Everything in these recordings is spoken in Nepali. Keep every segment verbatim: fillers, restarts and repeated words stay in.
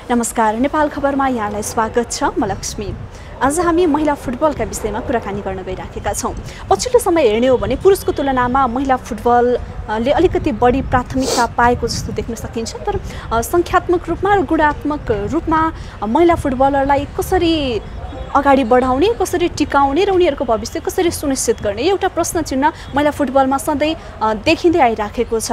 नमस्कार, नेपालखबरमा यहाँलाई स्वागत छ। म लक्ष्मी। आज हामी महिला फुटबलका विषयमा कुराकानी गर्न गइराखेका छौं। पछिल्लो समय हेर्ने हो भने पुरुषको तुलनामा महिला फुटबलले अलिकति बढी प्राथमिकता पाएको जस्तो देख्न सकिन्छ, तर संख्यात्मक रूपमा र गुणात्मक रूपमा महिला फुटबलरलाई कसरी अगाडि बढाउने, कसरी टिकाउने र उनीहरूको भविष्य कसरी सुनिश्चित गर्ने, एउटा प्रश्न चिन्ह महिला फुटबलमा सधैँ देखिँदै आइराखेको छ।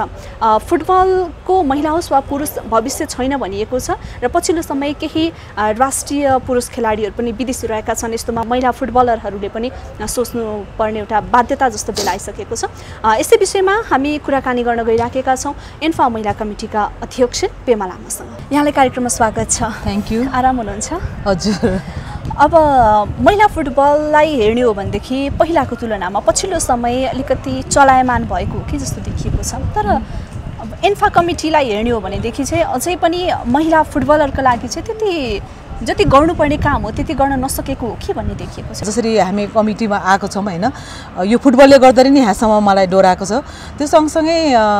फुटबलको महिला होस् वा पुरुष भविष्य छैन भनिएको छ र पछिल्लो समय केही राष्ट्रिय पुरुष खेलाडीहरू पनि विदेशी रहेका छन्। यस्तोमा महिला फुटबलरहरूले पनि सोच्नुपर्ने एउटा बाध्यता जस्तो बेला आइसकेको छ। यसै विषयमा हामी कुराकानी गर्न गइराखेका छौँ एन्फा महिला कमिटीका अध्यक्ष पेमा लामासँग। यहाँलाई कार्यक्रममा स्वागत छ। Thank you. आराम हुनुहुन्छ? हजुर। अब महिला फुटबललाई हेर्ने हो भनेदेखि पहिलाको तुलनामा पछिल्लो समय अलिकति चलायमान भएको के जस्तो देखिएको छ, तर अब एन्फा कमिटीलाई हेर्ने हो भनेदेखि चाहिँ अझै पनि महिला फुटबलरको लागि चाहिँ त्यति जति गर्नुपर्ने काम हो त्यति गर्न नसकेको हो के भन्ने देखिएको छ। जसरी हामी कमिटीमा आएको छौँ होइन, यो फुटबलले गर्दाखेरि नि यहाँसम्म मलाई डोराएको छ। त्यो सँगसँगै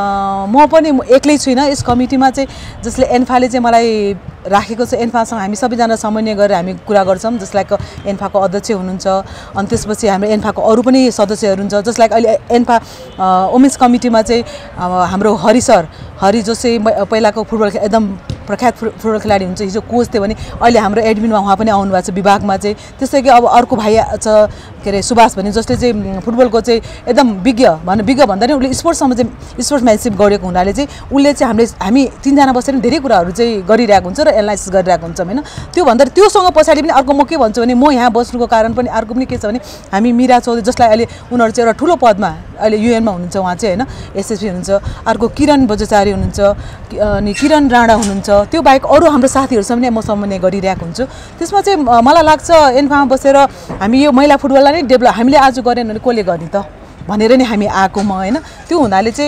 म पनि एक्लै छुइनँ यस कमिटीमा चाहिँ, जसले एन्फाले चाहिँ मलाई राखेको छ। एन्फासँग हामी सबैजना समन्वय गरेर हामी कुरा गर्छौँ, जसलाई एन्फाको अध्यक्ष हुनुहुन्छ, अनि त्यसपछि हाम्रो एन्फाको अरू पनि सदस्यहरू हुन्छ। जसलाई अहिले एन्फा वुमेन्स कमिटीमा चाहिँ हाम्रो हरि सर, हरि जो चाहिँ पहिलाको फुटबल एकदम प्रख्यात फुटबल खेलाडी हुन्छ, हिजो कोच थियो भने अहिले हाम्रो एडमिनमा उहाँ पनि आउनु भएको छ विभागमा चाहिँ। त्यस्तै कि अब अर्को भाइ छ के अरे सुभाष भन्ने, जसले चाहिँ फुटबलको चाहिँ एकदम विज्ञ भन विज्ञ भन्दा नि उसले स्पोर्ट्ससम्म चाहिँ स्पोर्ट्सम्यानसिप गरेको हुनाले चाहिँ उसले चाहिँ हामीले हामी तिनजना बसेर धेरै कुराहरू चाहिँ गरिरहेको हुन्छ र एनालाइसिस गरिरहेको हुन्छौँ होइन। त्यो भन्दा त्योसँग पछाडि पनि अर्को म के भन्छु भने, म यहाँ बस्नुको कारण पनि अर्को पनि के छ भने, हामी मिरा चौधरी जसलाई अहिले उनीहरू चाहिँ एउटा ठुलो पदमा अहिले युएनमा हुनुहुन्छ, उहाँ चाहिँ होइन एसएसपी हुनुहुन्छ, अर्को किरण बजाचार्य हुनुहुन्छ, अनि किरण राणा हुनुहुन्छ, त्यो बाहेक अरू हाम्रो साथीहरूसँग पनि म समन्वय गरिरहेको हुन्छु। त्यसमा चाहिँ मलाई लाग्छ एन्फामा बसेर हामी यो महिला फुटबललाई नै डेभलप हामीले आज गरेन भने कसले गर्ने त भनेर नै हामी आएको म होइन। त्यो हुनाले चाहिँ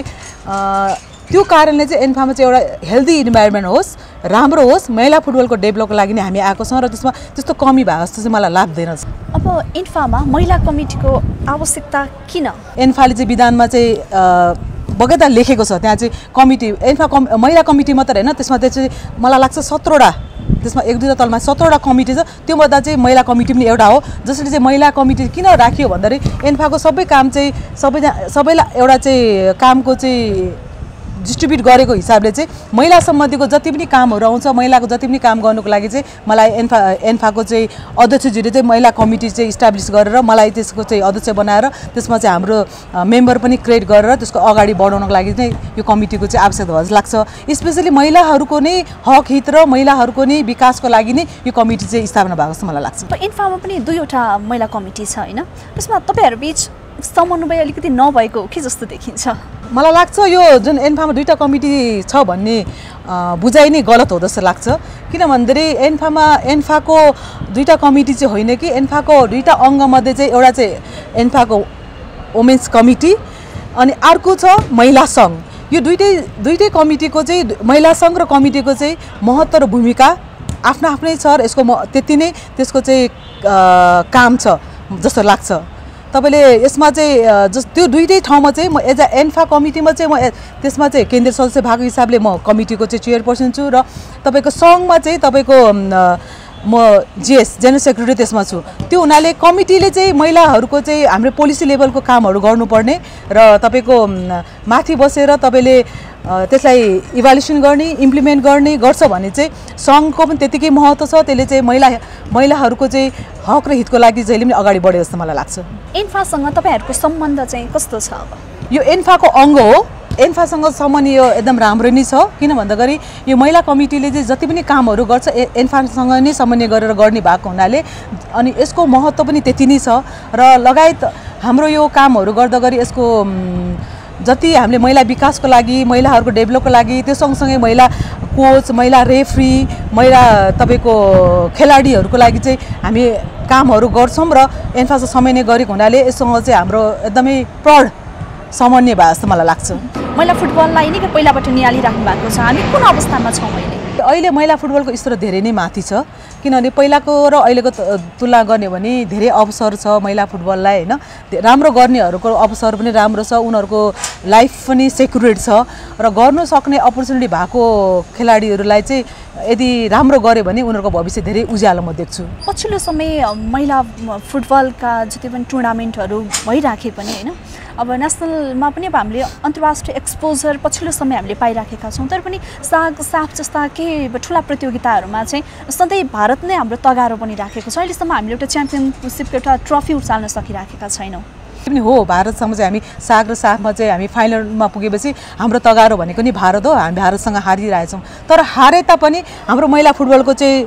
त्यो कारणले चाहिँ एन्फामा चाहिँ एउटा हेल्दी इन्भाइरोमेन्ट होस्, राम्रो होस्, महिला फुटबलको डेभलपको लागि नै हामी आएको छौँ र त्यसमा त्यस्तो कमी भएको जस्तो चाहिँ मलाई लाग्दैन। अब एन्फामा महिला कमिटीको आवश्यकता किन? एन्फाले चाहिँ विधानमा चाहिँ बगैँचा लेखेको छ, त्यहाँ चाहिँ कमिटी एन्फा कम महिला कमिटी मात्र होइन, त्यसमा चाहिँ मलाई लाग्छ सत्रवटा, त्यसमा एक दुईवटा तलमा सत्रवटा कमिटी छ। त्योमध्ये चाहिँ महिला कमिटी पनि एउटा हो। जसरी चाहिँ महिला कमिटी किन राखियो भन्दाखेरि एन्फाको सबै काम चाहिँ सबैजना सबैलाई एउटा चाहिँ कामको चाहिँ डिस्ट्रिब्युट गरेको हिसाबले चाहिँ महिला सम्बन्धीको जति पनि कामहरू आउँछ, महिलाको जति पनि काम गर्नुको लागि चाहिँ मलाई एन्फा एन्फाको चाहिँ अध्यक्षज्यूले चाहिँ महिला कमिटी चाहिँ इस्टाब्लिस गरेर मलाई त्यसको चाहिँ अध्यक्ष बनाएर त्यसमा चाहिँ हाम्रो मेम्बर पनि क्रिएट गरेर त्यसको अगाडि बढाउनको लागि चाहिँ यो कमिटीको चाहिँ आवश्यकता भएको लाग्छ। स्पेसली महिलाहरूको नै हक हित र महिलाहरूको नै विकासको लागि नै यो कमिटी चाहिँ स्थापना भएको जस्तो मलाई लाग्छ। एन्फामा पनि दुईवटा महिला कमिटी छ होइन, त्यसमा तपाईँहरू बिच समन्वय अलिकति नभएको के जस्तो देखिन्छ? मलाई लाग्छ यो जुन एन्फामा दुईवटा कमिटी छ भन्ने बुझाइ नै गलत हो जस्तो लाग्छ। किन भन्दाखेरि एन्फामा एन्फाको दुईवटा कमिटी चाहिँ होइन कि, एन्फाको दुईवटा अङ्गमध्ये चाहिँ एउटा चाहिँ एन्फाको वुमेन्स कमिटी अनि अर्को छ महिला सङ्घ। यो दुइटै दुइटै कमिटीको चाहिँ महिला सङ्घ र कमिटीको चाहिँ महत्त्व र भूमिका आफ्नो आफ्नै छ र यसको म त्यति नै त्यसको चाहिँ काम छ जस्तो लाग्छ। तपाईँले यसमा चाहिँ जस त्यो दुइटै ठाउँमा चाहिँ म एज अ एन्फा कमिटीमा चाहिँ म त्यसमा चाहिँ केन्द्रीय सदस्य भएको हिसाबले म कमिटीको चाहिँ चेयरपर्सन छु र तपाईँको सङ्घमा चाहिँ तपाईँको म जिएस जेनरल सेक्रेटरी त्यसमा छु। त्यो हुनाले कमिटीले चाहिँ महिलाहरूको चाहिँ हाम्रो पोलिसी लेभलको कामहरू गर्नुपर्ने र तपाईँको माथि बसेर तपाईँले त्यसलाई इभ्यालुएसन गर्ने, इम्प्लिमेन्ट गर्ने गर्छ भने चाहिँ सङ्घको पनि त्यतिकै महत्त्व छ। त्यसले चाहिँ महिला महिलाहरूको चाहिँ हक र हितको लागि जहिले पनि अगाडि बढ्यो जस्तो मलाई लाग्छ। एन्फासँग तपाईँहरूको सम्बन्ध चाहिँ कस्तो छ? अब यो एन्फाको अङ्ग हो, एन्फासँग सम्बन्ध यो एकदम राम्रो नै छ। किन भन्दाखेरि यो महिला कमिटीले चाहिँ जति पनि कामहरू गर्छ एन्फासँग नै समन्वय गरेर गर्ने भएको हुनाले अनि यसको महत्त्व पनि त्यति नै छ र लगायत हाम्रो यो कामहरू गर्दा गरी यसको जति हामीले महिला विकासको लागि, महिलाहरूको डेभलपको लागि, त्यो सँगसँगै महिला कोच, महिला रेफ्री, महिला तपाईँको खेलाडीहरूको लागि चाहिँ हामी कामहरू गर्छौँ र एन्फासँग समन्वय गरेको हुनाले यससँग चाहिँ हाम्रो एकदमै प्रौढ समन्वय भयो जस्तो मलाई लाग्छ। महिला फुटबललाई निकै पहिलाबाट निहालिराख्नु भएको छ, हामी कुन अवस्थामा छौँ अहिले? अहिले महिला फुटबलको स्तर धेरै नै माथि छ किनभने पहिलाको र अहिलेको तुलना गर्ने भने धेरै अवसर छ महिला फुटबललाई हैन राम्रो गर्नेहरूको अवसर पनि राम्रो छ उनीहरूको लाइफ पनि सेक्युरिट छ र गर्न सक्ने अपर्च्युनिटी भएको खेलाडीहरूलाई चाहिँ यदि राम्रो गरे भने उनीहरूको भविष्य धेरै उज्यालो म देख्छु। पछिल्लो समय महिला फुटबलका जति पनि टुर्नामेन्टहरू भइराखे पनि हैन अब नेसनलमा पनि अब हामीले अन्तर्राष्ट्रिय एक्सपोजर पछिल्लो समय हामीले पाइराखेका छौँ तर पनि साग साफ जस्ता केही ठुला प्रतियोगिताहरूमा चाहिँ सधैँ भारत नै हाम्रो तगारो पनि राखेको छ। अहिलेसम्म हामीले एउटा च्याम्पियनसिप एउटा ट्रफी उचाल्न सकिराखेका छैनौँ। पनि हो भारतसँग चाहिँ हामी साग र साफमा चाहिँ हामी फाइनलमा पुगेपछि हाम्रो तगारो भनेको नि भारत हो हामी भारतसँग हारिरहेछौँ तर हारे तापनि हाम्रो महिला फुटबलको चाहिँ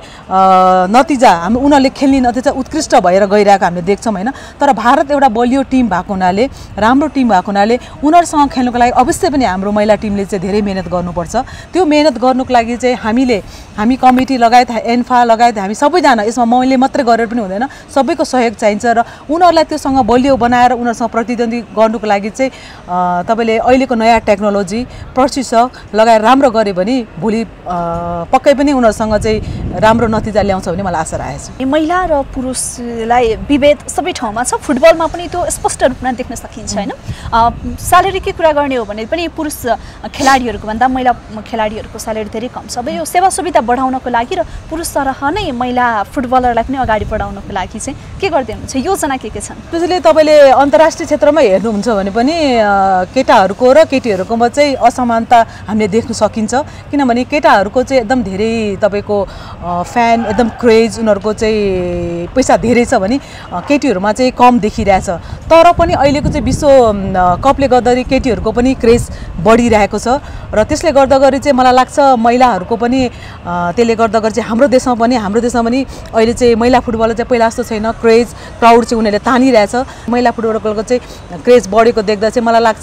नतिजा हामी उनीहरूले खेल्ने नतिजा उत्कृष्ट भएर गइरहेको हामीले देख्छौँ हैन तर भारत एउटा बलियो टिम भएको हुनाले राम्रो टिम भएको हुनाले उनीहरूसँग खेल्नुको लागि अवश्य पनि हाम्रो महिला टिमले चाहिँ धेरै मेहनत गर्नुपर्छ। त्यो मेहनत गर्नुको लागि चाहिँ हामीले हामी कमिटी लगायत एन्फा लगायत हामी सबैजना यसमा मैले मात्रै गरेर पनि हुँदैन सबैको सहयोग चाहिन्छ र उनीहरूलाई त्योसँग बलियो बनाएर उनीहरूसँग प्रतिद्वन्दी गर्नुको लागि चाहिँ तपाईँले अहिलेको नयाँ टेक्नोलोजी प्रशिक्षक लगाएर राम्रो गरे भने भोलि पक्कै पनि उनीहरूसँग चाहिँ राम्रो नतिजा ल्याउँछ भन्ने मलाई आशा राखेको छ। महिला र पुरुषलाई विभेद सबै ठाउँमा छ फुटबलमा पनि त्यो स्पष्ट रूपमा देख्न सकिन्छ हैन स्यालेरीकै कुरा गर्ने हो भने पनि पुरुष खेलाडीहरूको भन्दा महिला खेलाडीहरूको स्यालेरी धेरै कम छ। अब यो सेवा सुविधा बढाउनको लागि र पुरुष सरह नै महिला फुटबलरलाई पनि अगाडि बढाउनको लागि चाहिँ के गर्दै हुनुहुन्छ योजना के के छन्? त्यसैले तपाईँले अन्तर्राष्ट्रिय क्षेत्रमा हेर्नुहुन्छ भने पनि केटाहरूको र केटीहरूकोमा चाहिँ असमानता हामीले देख्न सकिन्छ किनभने केटाहरूको चाहिँ एकदम धेरै तपाईँको फ्यान एकदम क्रेज उनीहरूको चाहिँ पैसा धेरै छ भने केटीहरूमा चाहिँ कम देखिरहेछ तर पनि अहिलेको चाहिँ विश्व कपले गर्दाखेरि केटीहरूको पनि क्रेज बढिरहेको छ र त्यसले गर्दाखेरि चाहिँ मलाई लाग्छ महिलाहरूको पनि त्यसले गर्दाखेरि चाहिँ हाम्रो देशमा पनि हाम्रो देशमा पनि अहिले चाहिँ महिला फुटबल चाहिँ पहिला जस्तो छैन क्रेज क्राउड चाहिँ उनीहरूले तानिरहेछ महिला फुटबलको चाहिँ क्रेज बढेको देख्दा चाहिँ मलाई लाग्छ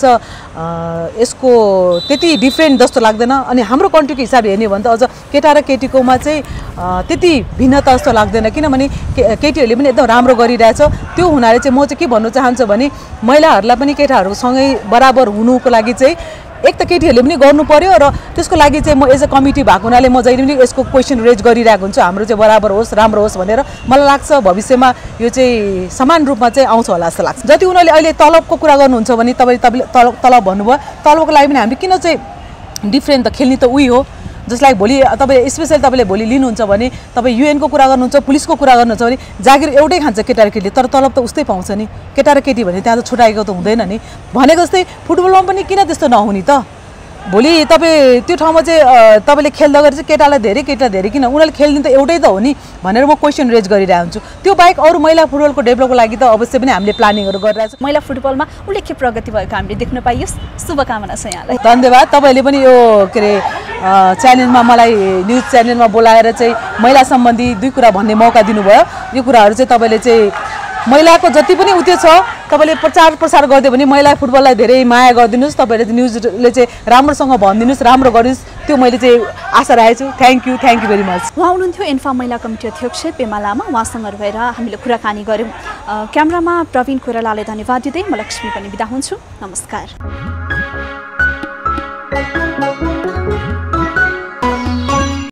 यसको त्यति डिफ्रेन्ट जस्तो लाग्दैन अनि हाम्रो कन्ट्रीको हिसाबले हेर्ने भने त अझ केटा र केटीकोमा चाहिँ त्यति भिन्नता जस्तो लाग्दैन किनभने केटीहरूले पनि एकदम राम्रो गरिरहेछ त्यो हुनाले चाहिँ म चाहिँ के भन्नु चाहन्छु भने महिलाहरूलाई पनि केटाहरूसँगै बराबर हुनुको लागि चाहिँ एक त केटीहरूले पनि गर्नु पर्यो र त्यसको लागि चाहिँ म एज अ कमिटी भएको हुनाले म जहिले पनि यसको क्वेसन रेज गरिरहेको हुन्छु हाम्रो चाहिँ बराबर होस् राम्रो होस् भनेर मलाई लाग्छ भविष्यमा यो चाहिँ समान रूपमा चाहिँ आउँछ होला जस्तो लाग्छ। जति उनीहरूले अहिले तलबको कुरा गर्नुहुन्छ भने तपाईँ तपाईँले तलब तलब भन्नुभयो तलबको लागि पनि हामीले किन चाहिँ डिफ्रेन्ट त खेल्ने त उही हो जसलाई भोलि तपाईँ स्पेसली तपाईँले भोलि लिनुहुन्छ भने तपाईँ युएनको कुरा गर्नुहुन्छ पुलिसको कुरा गर्नुहुन्छ भने जागिर एउटै खान्छ केटा र केटीले तर तलब त उस्तै पाउँछ नि केटा र केटी भने त्यहाँ त छुट्याएको त हुँदैन नि भनेको जस्तै फुटबलमा पनि किन त्यस्तो नहुने त भोलि तपाईँ त्यो ठाउँमा चाहिँ तपाईँले खेल्दाखेरि चाहिँ केटालाई धेरै केटा धेरै किन उनीहरूले खेल्ने त एउटै त हो नि भनेर म क्वेसन रेज गरिरहेको हुन्छु। त्यो बाहेक अरू महिला फुटबलको डेभलपको लागि त अवश्य पनि हामीले प्लानिङहरू गरिरहेको छौँ। महिला फुटबलमा उल्लेख्य प्रगति भएको हामीले देख्न पाइयोस् शुभकामना छ यहाँलाई। धन्यवाद तपाईँले पनि यो के अरे च्यानलमा मलाई न्युज च्यानलमा बोलाएर चाहिँ महिला सम्बन्धी दुई कुरा भन्ने मौका दिनुभयो यो कुराहरू चाहिँ तपाईँले चाहिँ महिलाको जति पनि उत्यो छ तपाईँले प्रचार प्रसार गरिदियो भने महिला फुटबललाई धेरै माया गरिदिनुहोस् तपाईँले न्युजले चाहिँ राम्रोसँग भनिदिनुहोस् राम्रो गरिदिनुहोस् त्यो मैले चाहिँ आशा राखेको छु। Thank you thank you very much. उहाँ हुनुहुन्थ्यो एन्फा महिला कमिटी अध्यक्ष पेमा लामा उहाँसँग रहेर हामीले कुराकानी गऱ्यौँ। क्यामेरामा प्रवीण कोइरालाले धन्यवाद दिँदै म लक्ष्मी पनि बिदा हुन्छु। नमस्कार।